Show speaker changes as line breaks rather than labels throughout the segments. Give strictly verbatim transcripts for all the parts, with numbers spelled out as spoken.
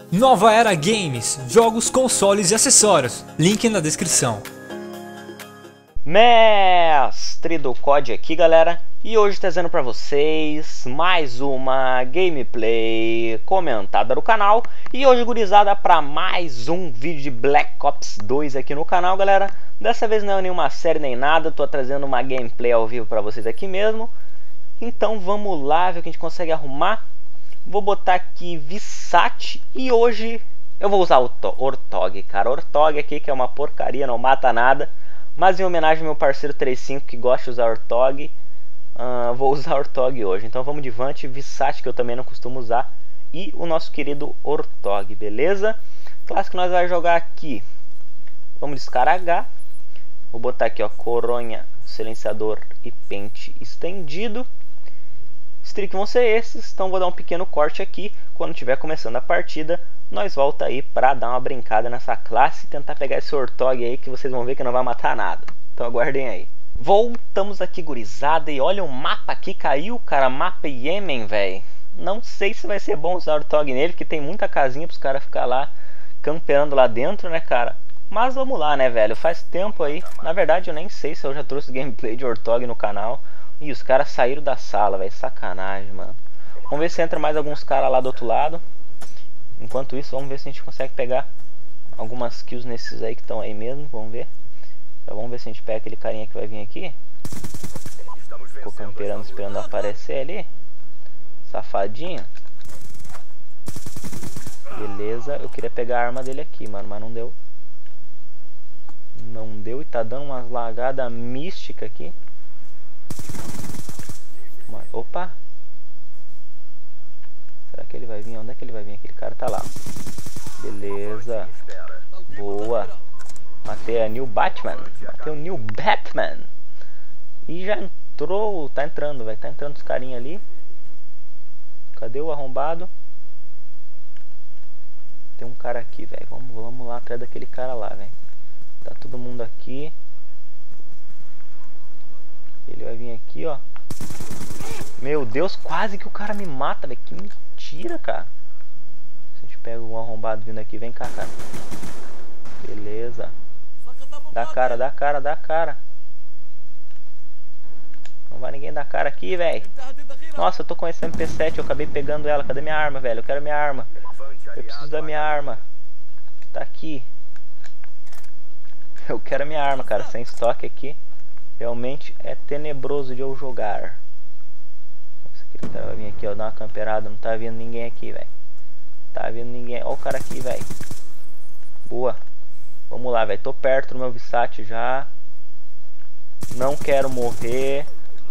Nova Era Games, jogos, consoles e acessórios, link na descrição.
Mestre do C O D aqui, galera, e hoje trazendo pra vocês mais uma gameplay comentada do canal. E hoje, gurizada, pra mais um vídeo de Black Ops dois aqui no canal, galera. Dessa vez não é nenhuma série nem nada, tô trazendo uma gameplay ao vivo pra vocês aqui mesmo. Então vamos lá ver o que a gente consegue arrumar. Vou botar aqui Visat e hoje eu vou usar o Ortog, cara. Ortog aqui que é uma porcaria, não mata nada. Mas em homenagem ao meu parceiro trinta e cinco que gosta de usar Ortog, uh, vou usar Ortog hoje. Então vamos de Vant, Visat que eu também não costumo usar. E o nosso querido Ortog, beleza? Classe que nós vamos jogar aqui. Vamos descarregar. Vou botar aqui, ó, coronha, silenciador e pente estendido. Streak vão ser esses, então vou dar um pequeno corte aqui. Quando estiver começando a partida, nós volta aí pra dar uma brincada nessa classe e tentar pegar esse Ortog aí, que vocês vão ver que não vai matar nada. Então aguardem aí. Voltamos aqui, gurizada, e olha o mapa aqui, caiu, cara, mapa Yemen, velho. Não sei se vai ser bom usar Ortog nele, porque tem muita casinha pros caras ficar lá campeando lá dentro, né, cara? Mas vamos lá, né, velho, faz tempo aí. Na verdade eu nem sei se eu já trouxe gameplay de Ortog no canal. Ih, os caras saíram da sala, velho. Sacanagem, mano. Vamos ver se entra mais alguns caras lá do outro lado. Enquanto isso, vamos ver se a gente consegue pegar algumas kills nesses aí que estão aí mesmo. Vamos ver. Já vamos ver se a gente pega aquele carinha que vai vir aqui. Ficou camperando, esperando aparecer ali. Safadinho. Beleza. Eu queria pegar a arma dele aqui, mano, mas não deu. Não deu e tá dando umas lagadas místicas aqui. Opa! Será que ele vai vir? Onde é que ele vai vir? Aquele cara tá lá. Beleza. Boa. Matei a New Batman. Matei o New Batman. E já entrou. Tá entrando, velho. Tá entrando os carinha ali. Cadê o arrombado? Tem um cara aqui, velho. Vamos, vamos lá atrás daquele cara lá, velho. Tá todo mundo aqui. Ele vai vir aqui, ó. Meu Deus, quase que o cara me mata, velho. Que mentira, cara. Se a gente pega um arrombado vindo aqui, vem cá, cara. Beleza. Dá cara, dá cara, dá cara. Não vai ninguém dar cara aqui, velho. Nossa, eu tô com esse M P sete, eu acabei pegando ela. Cadê minha arma, velho? Eu quero minha arma. Eu preciso da minha arma. Tá aqui. Eu quero minha arma, cara. Sem estoque aqui. Realmente é tenebroso de eu jogar. Aquele cara vai vir aqui, ó, dar uma camperada. Não tá vindo ninguém aqui, velho. Tá vindo ninguém. Ó o cara aqui, velho. Boa. Vamos lá, velho. Tô perto do meu Visat já. Não quero morrer.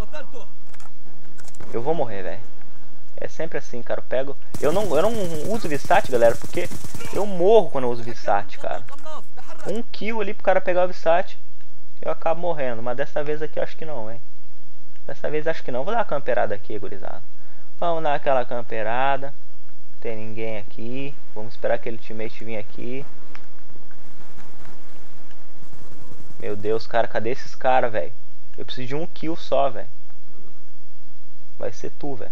Eu vou morrer, velho. É sempre assim, cara. Eu pego. Eu não, eu não uso Visat, galera, porque eu morro quando eu uso Visat, cara. Um kill ali pro cara pegar o Visat. Eu acabo morrendo, mas dessa vez aqui eu acho que não, hein. Dessa vez acho que não. Vou dar uma camperada aqui, gurizada. Vamos dar aquela camperada. Não tem ninguém aqui. Vamos esperar aquele teammate vir aqui. Meu Deus, cara, cadê esses caras, velho? Eu preciso de um kill só, velho. Vai ser tu, velho.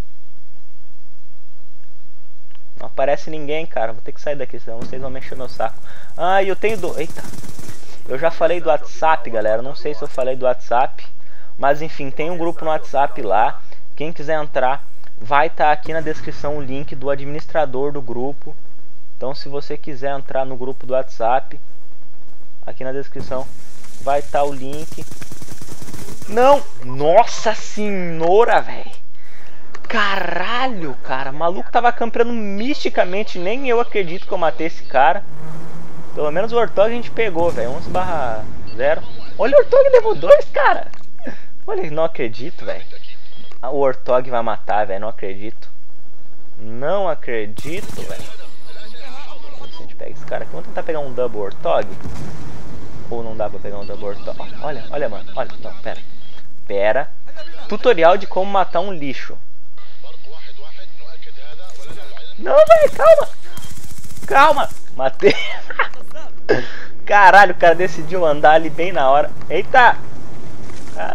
Não aparece ninguém, cara. Vou ter que sair daqui, senão vocês vão mexer meu saco. Ah, eu tenho do... Eita. Eu já falei do WhatsApp, galera. Não sei se eu falei do WhatsApp. Mas enfim, tem um grupo no WhatsApp lá. Quem quiser entrar, vai estar aqui na descrição o link do administrador do grupo. Então se você quiser entrar no grupo do WhatsApp, aqui na descrição vai estar o link. Não! Nossa senhora, velho! Caralho, cara. O maluco tava campeando misticamente. Nem eu acredito que eu matei esse cara. Pelo menos o Ortog a gente pegou, velho. onze barra zero. Olha, o Ortog levou dois, cara. Olha, não acredito, velho. O Ortog vai matar, velho. Não acredito. Não acredito, velho. Se a gente pega esse cara aqui. Vamos tentar pegar um double Ortog. Ou não dá pra pegar um double Ortog. Olha, olha, mano. Olha, não, pera. Pera. Tutorial de como matar um lixo. Não, velho, calma. Calma. Matei. Caralho, o cara decidiu andar ali bem na hora. Eita.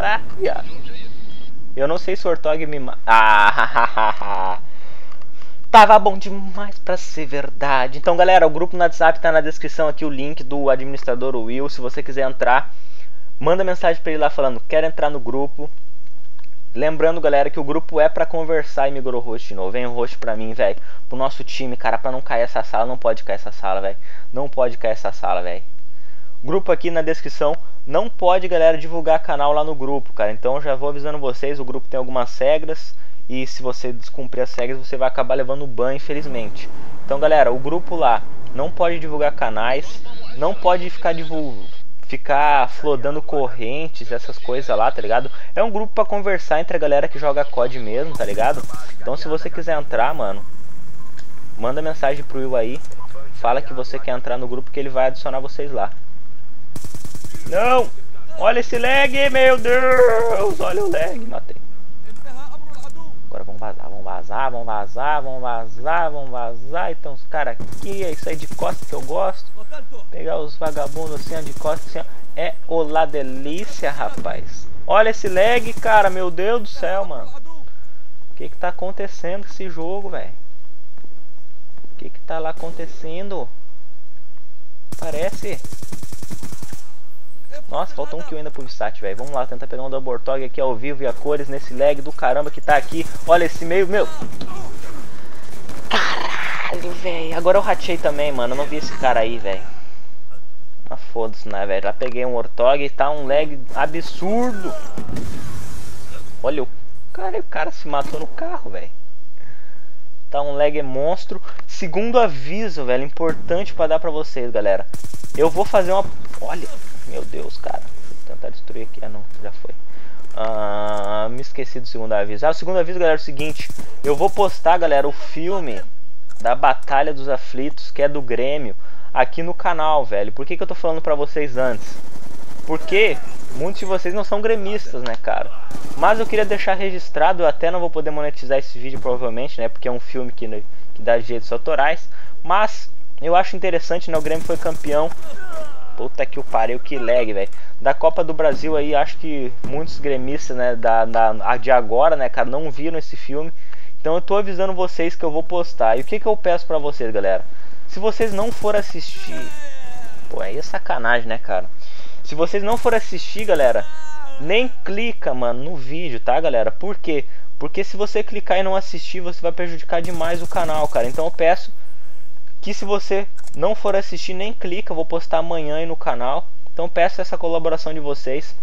Caraca. Eu não sei se o Ortog me mata. Ah, Tava bom demais pra ser verdade. Então, galera, o grupo no WhatsApp tá na descrição aqui, o link do administrador Will. Se você quiser entrar, manda mensagem pra ele lá falando, quero entrar no grupo. Lembrando, galera, que o grupo é pra conversar e migrou host de novo. Vem o host pra mim, velho. Pro nosso time, cara, pra não cair essa sala. Não pode cair essa sala, velho. Não pode cair essa sala, velho. Grupo aqui na descrição. Não pode, galera, divulgar canal lá no grupo, cara. Então já vou avisando vocês, o grupo tem algumas regras. E se você descumprir as regras, você vai acabar levando ban, infelizmente. Então, galera, o grupo lá não pode divulgar canais. Não pode ficar divulgando. Ficar flodando correntes, essas coisas lá, tá ligado? É um grupo pra conversar entre a galera que joga C O D mesmo, tá ligado? Então se você quiser entrar, mano, manda mensagem pro Will aí. Fala que você quer entrar no grupo que ele vai adicionar vocês lá. Não! Olha esse lag, meu Deus! Olha o lag, matei. Agora vamos vazar, vamos vazar, vamos vazar, vamos vazar, vamos vazar. E tem uns caras aqui, é isso aí de costas que eu gosto. Pegar os vagabundos assim, ó, de costas assim, ó. É olá delícia, rapaz. Olha esse lag, cara, meu Deus do céu, mano. O que que tá acontecendo com esse jogo, velho? O que que tá lá acontecendo? Parece... Nossa, faltou um kill ainda pro Vissat, velho. Vamos lá, tentar pegar um Double Tog aqui ao vivo e a cores nesse lag do caramba que tá aqui. Olha esse meio, meu. Caralho, velho. Agora eu ratei também, mano. Eu não vi esse cara aí, velho. Ah, foda-se, né, velho. Já peguei um Ortog e tá um lag absurdo. Olha o cara, o cara se matou no carro, velho. Tá um lag monstro. Segundo aviso, velho, importante pra dar pra vocês, galera. Eu vou fazer uma... Olha... Meu Deus, cara. Vou tentar destruir aqui. Ah, não. Já foi. Ah, me esqueci do segundo aviso. Ah, o segundo aviso, galera, é o seguinte. Eu vou postar, galera, o filme da Batalha dos Aflitos, que é do Grêmio, aqui no canal, velho. Por que que eu tô falando pra vocês antes? Porque muitos de vocês não são gremistas, né, cara? Mas eu queria deixar registrado. Eu até não vou poder monetizar esse vídeo, provavelmente, né? Porque é um filme que, que dá direitos autorais. Mas eu acho interessante, né? O Grêmio foi campeão. Puta que o pariu, que lag, velho. Da Copa do Brasil aí, acho que muitos gremistas, né, da, da, de agora, né, cara, não viram esse filme. Então eu tô avisando vocês que eu vou postar. E o que que eu peço pra vocês, galera? Se vocês não forem assistir... Pô, aí é sacanagem, né, cara? Se vocês não forem assistir, galera, nem clica, mano, no vídeo, tá, galera? Por quê? Porque se você clicar e não assistir, você vai prejudicar demais o canal, cara. Então eu peço que se você não for assistir, nem clica, eu vou postar amanhã aí no canal. Então peço essa colaboração de vocês.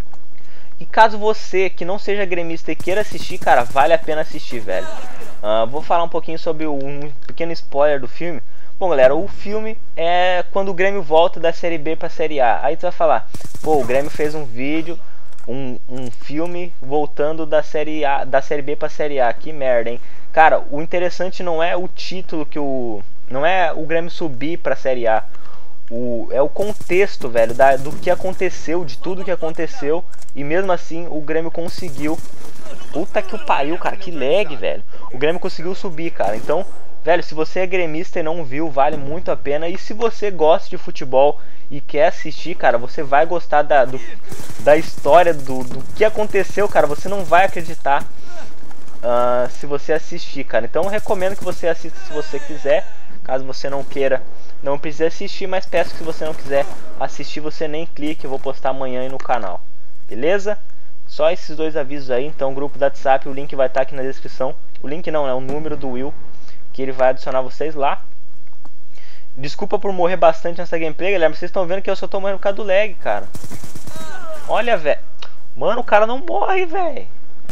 E caso você que não seja gremista e queira assistir, cara, vale a pena assistir, velho. uh, Vou falar um pouquinho sobre um pequeno spoiler do filme. Bom, galera, o filme é quando o Grêmio volta da Série B pra Série A. Aí tu vai falar, pô, o Grêmio fez um vídeo, um, um filme voltando da série A, da Série B pra Série A. Que merda, hein? Cara, o interessante não é o título que o... Não é o Grêmio subir pra Série A. O, é o contexto, velho, da, do que aconteceu, de tudo que aconteceu. E mesmo assim o Grêmio conseguiu. Puta que o pariu, cara, que lag, velho. O Grêmio conseguiu subir, cara. Então, velho, se você é gremista e não viu, vale muito a pena. E se você gosta de futebol e quer assistir, cara, você vai gostar da, do, da história, do, do que aconteceu, cara. Você não vai acreditar uh, se você assistir, cara. Então eu recomendo que você assista se você quiser. Caso você não queira, não precisa assistir, mas peço que se você não quiser assistir, você nem clique. Eu vou postar amanhã aí no canal, beleza? Só esses dois avisos aí. Então o grupo do WhatsApp, o link vai estar aqui na descrição. O link não, é o número do Will, que ele vai adicionar vocês lá. Desculpa por morrer bastante nessa gameplay, galera, mas vocês estão vendo que eu só tô morrendo por causa do lag, cara. Olha, velho. Mano, o cara não morre, velho.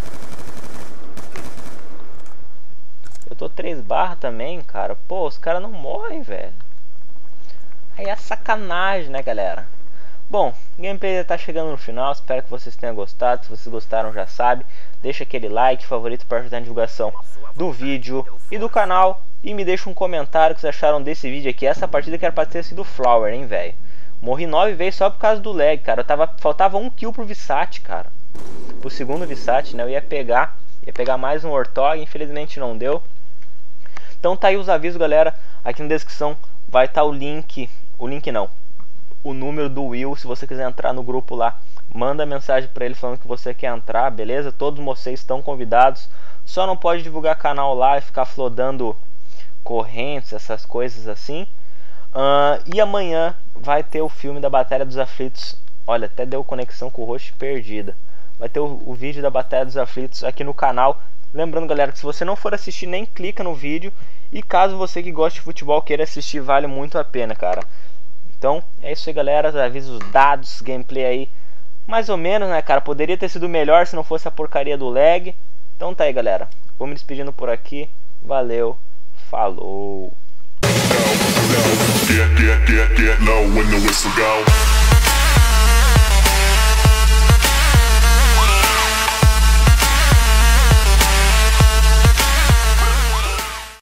Eu tô três barras também, cara. Pô, os caras não morrem, velho. Aí é sacanagem, né, galera? Bom, o gameplay já tá chegando no final. Espero que vocês tenham gostado. Se vocês gostaram, já sabe. Deixa aquele like, favorito para ajudar na divulgação do vídeo e do canal. E me deixa um comentário que vocês acharam desse vídeo aqui. Essa partida que era pra ter sido Flower, hein, velho. Morri nove vezes só por causa do lag, cara. Eu tava, faltava um kill pro Vissat, cara. Pro segundo Vissat, né? Eu ia pegar, ia pegar mais um Ortog. Infelizmente não deu. Então tá aí os avisos, galera. Aqui na descrição vai estar o link. O link não, o número do Will. Se você quiser entrar no grupo lá, manda mensagem pra ele falando que você quer entrar, beleza? Todos vocês estão convidados. Só não pode divulgar canal lá e ficar flodando correntes, essas coisas assim. Uh, e amanhã vai ter o filme da Batalha dos Aflitos. Olha, até deu conexão com o host perdida. Vai ter o, o vídeo da Batalha dos Aflitos aqui no canal. Lembrando, galera, que se você não for assistir, nem clica no vídeo. E caso você que gosta de futebol queira assistir, vale muito a pena, cara. Então, é isso aí, galera. Avisos dados, gameplay aí mais ou menos, né, cara? Poderia ter sido melhor se não fosse a porcaria do lag. Então tá aí, galera. Vou me despedindo por aqui. Valeu. Falou.
Get, get, get, get low when the whistle go.